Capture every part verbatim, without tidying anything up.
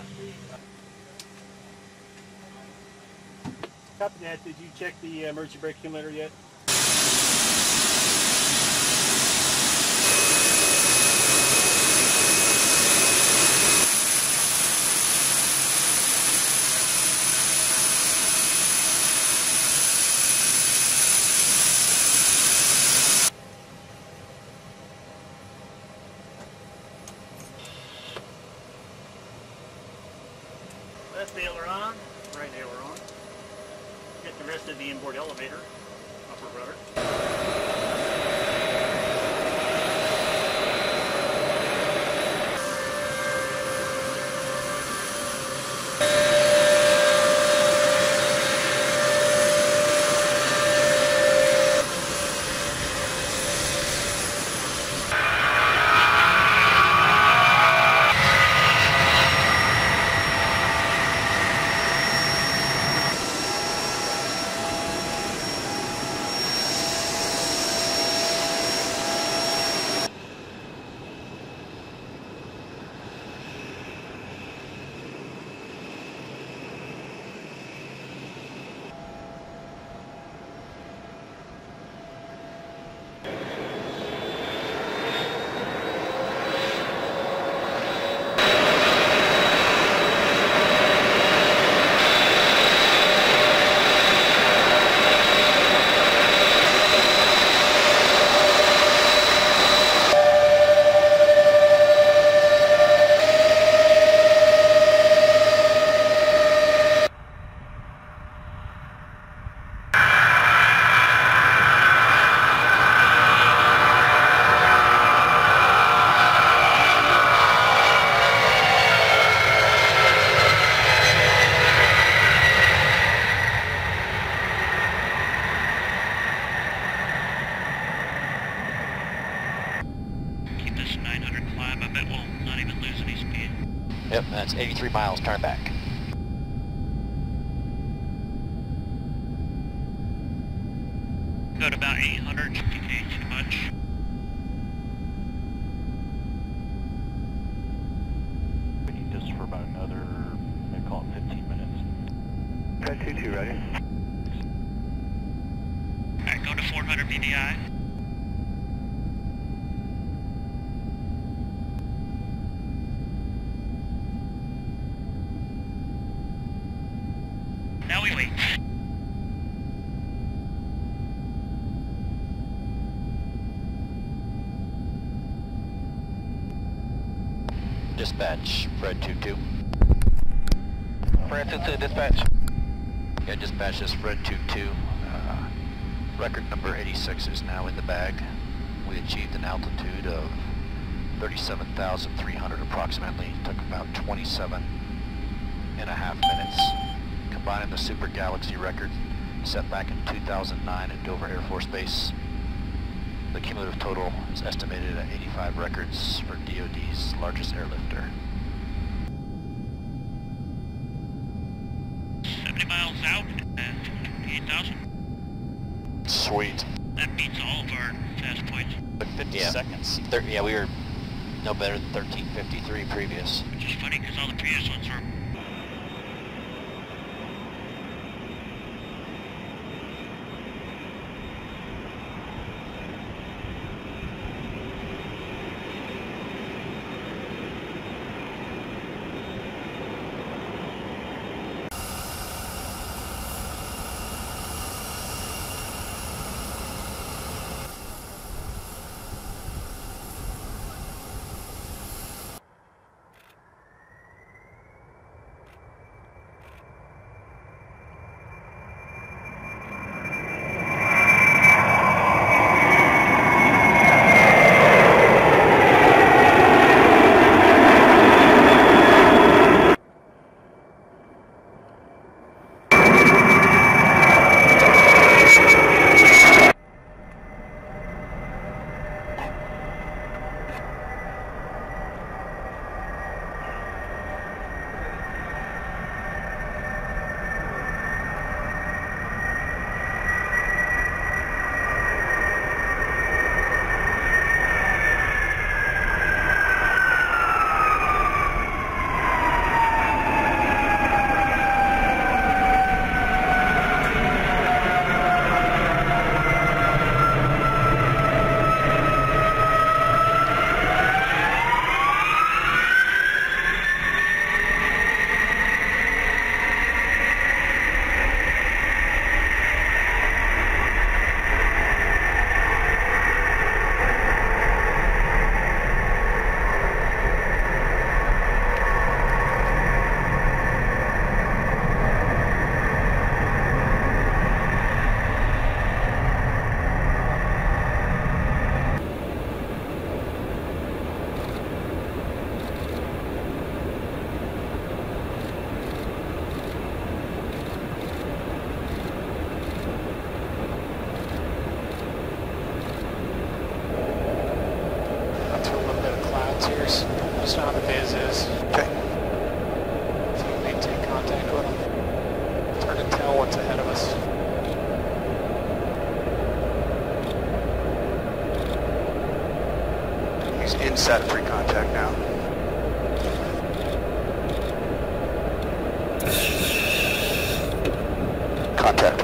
Copy that. Did you check the emergency brake accumulator yet? Left aileron, right aileron. Get the rest of the inboard elevator, upper rudder. Yep, that's eighty-three miles, turn back. Go to about eight hundred, fifty feet, too much. We need this for about another, they call it fifteen minutes. ten two two, ready. Alright, go to four hundred V D I. Now we wait. Dispatch, Fred two two. Fred two two, dispatch. Yeah, dispatch is Fred two two. Uh, record number eighty-six is now in the bag. We achieved an altitude of thirty-seven thousand three hundred approximately. Took about twenty-seven and a half minutes. Combining the Super Galaxy record set back in two thousand nine at Dover Air Force Base. The cumulative total is estimated at eighty-five records for D O D's largest airlifter. seventy miles out at twenty-eight thousand. Sweet. That beats all of our fast points. But fifty Yeah. seconds. Thir yeah, we were no better than thirteen fifty-three previous. Which is funny because all the previous ones were volunteers. Just know how the biz is. Okay. If you maintain contact with them, it's hard to tell what's ahead of us. He's inside of free contact now. Contact.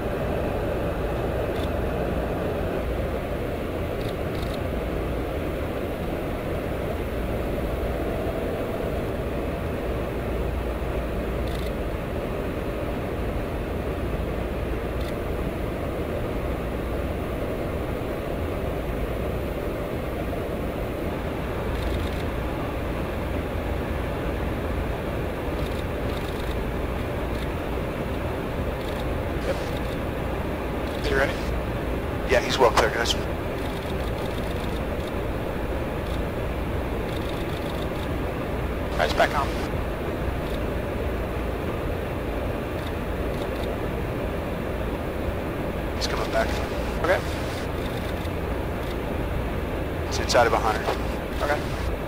You ready? Yeah, he's well clear, guys. Guys, back on. He's coming back. Okay. It's inside of a hundred. Okay.